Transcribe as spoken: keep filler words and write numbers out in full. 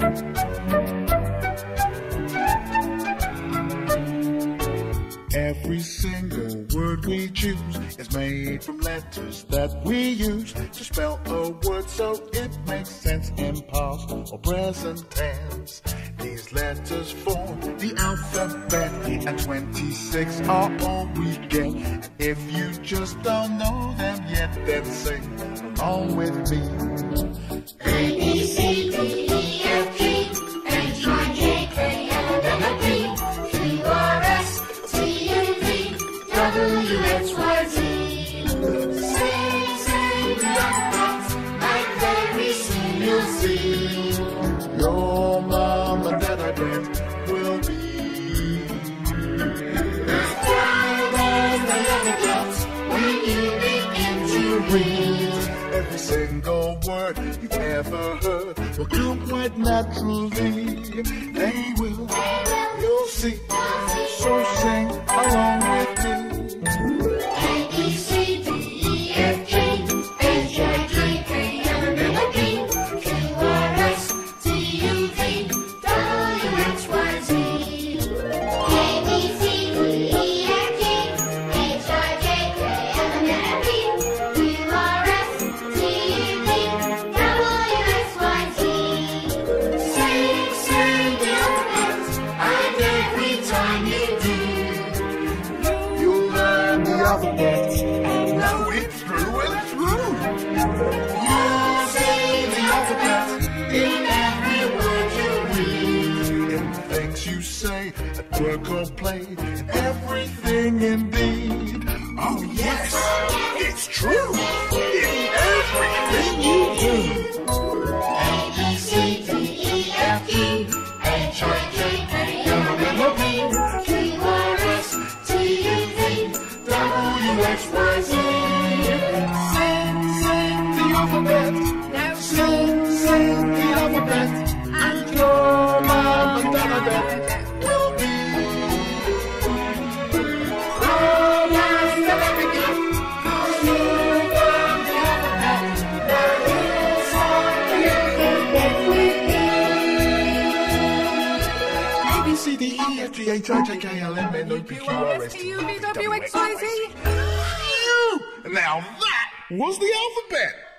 Every single word we choose is made from letters that we use to spell a word so it makes sense in past or present tense. These letters form the alphabet, and twenty-six are all we get. And if you just don't know them yet, then sing along with me. A, B, C, D, E, F, G, H, I, J, K, L, M, N, O, P, Q, R, S, T, U, V, W, X, Y, Z. Sing, sing the alphabet, and very soon you'll see. Your mom and dad, I bet, will be as proud as they ever get when you begin to read. every single word you've ever heard will come quite naturally. They will, you'll see. So sing along with me. A, B, C, D, E, F, G, H, I, J, K, L, M, N, O, P, Q, R, S, T, U, V, W, X, Y, Z. A, B, C, D, E, F, G, H, I, J, K, L, M, N, O, P, Q, R, S, T, U, V, W, X, Y, Z. Sing, sing the alphabet, and every time you do, You'll learn the alphabet and know it through and through. you'll see the alphabet in every word you read. In things you say, at work or play, in everything indeed. Oh yes, it's true. In everything you do. A, B, C, D, E, F, G, H, I, J, K, L, M, N, O, P, Q, R, S, T, U, V, W, X, Y, Z. Sing, sing the alphabet. Now sing, sing the alphabet. And your mom and dad, I bet, will be Proud as they ever get, 'cause you learned the alphabet. Now here's how the alphabet with me. A, B, C, D, E, F, G, H, I, J, K, L, M, N, O, P, Q, R, S, T, U, V, W, X, Y, Z. Now that was the alphabet.